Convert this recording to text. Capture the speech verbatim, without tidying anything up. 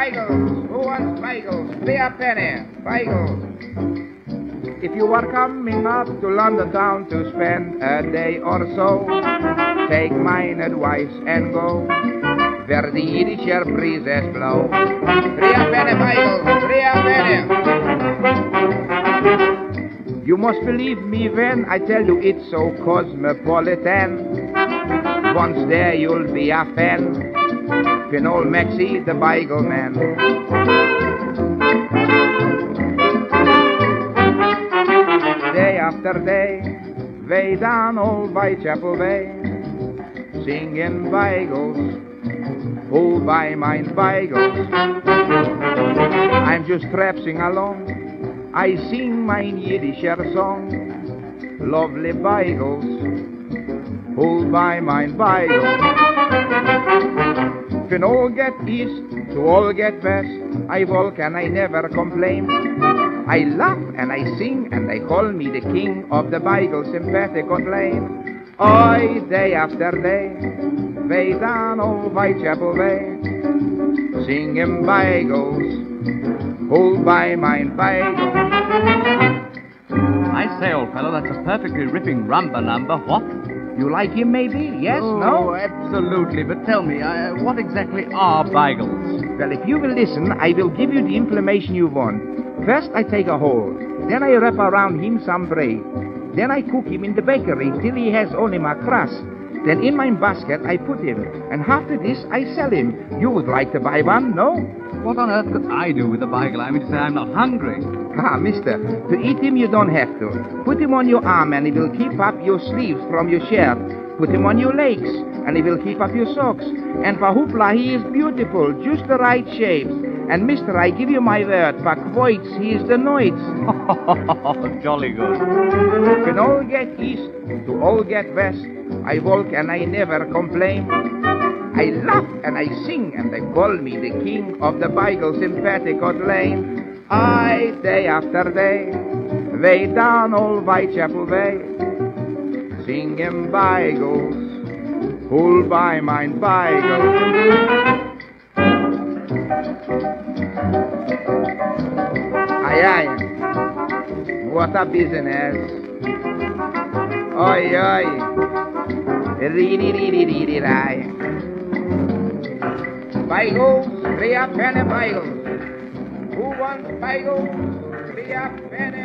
Beigels. Who wants Beigels? Three a penny. Beigels. If you are coming up to London town to spend a day or so, take mine advice and go where the Yiddisher breezes blow. Three a penny, Beigels. Three a penny. You must believe me when I tell you it's so cosmopolitan. Once there you'll be a fan. Fin old Maxie the Beigel man. Day after day, way down old Whitechapel Way, singing Beigels, who'll buy mine Beigels? I'm just traipsing along, I sing mine Yiddisher song, lovely Beigels, who'll buy mine Beigels? Fin all get east to all get west, I walk and I never complain. I laugh and I sing and they call me the king of the Beigel sympathetic lane. Oi, day after day, way down old Whitechapel Way, singing Beigels, who'll buy mine Beigels? I say, old fellow, that's a perfectly ripping rumba number. What? You like him, maybe? Yes? Oh, no? Absolutely. But tell me, uh, what exactly are Beigels? Well, if you will listen, I will give you the information you want. First, I take a hole. Then I wrap around him some bread. Then I cook him in the bakery till he has only my crust. Then in my basket I put him. And after this, I sell him. You would like to buy one, no? What on earth could I do with a Beigel? I mean to say I'm not hungry. Ah, mister, to eat him you don't have to. Put him on your arm and he will keep up your sleeves from your shirt. Put him on your legs and he will keep up your socks. And for hoopla, he is beautiful, just the right shapes. And mister, I give you my word, for quoits, he is the noits. Jolly good. Can all get east to all get west, I walk and I never complain. I laugh and I sing and they call me the king of the Beigel sympathetic lane. I, day after day, way down old Whitechapel Way, singing Beigels, who'll buy mine Beigels? Aye, aye, what a business. Oi, oi, re-re-re-re-re-re-rai. Beigels, three a penny Beigels. Who wants Beigels? Three a penny.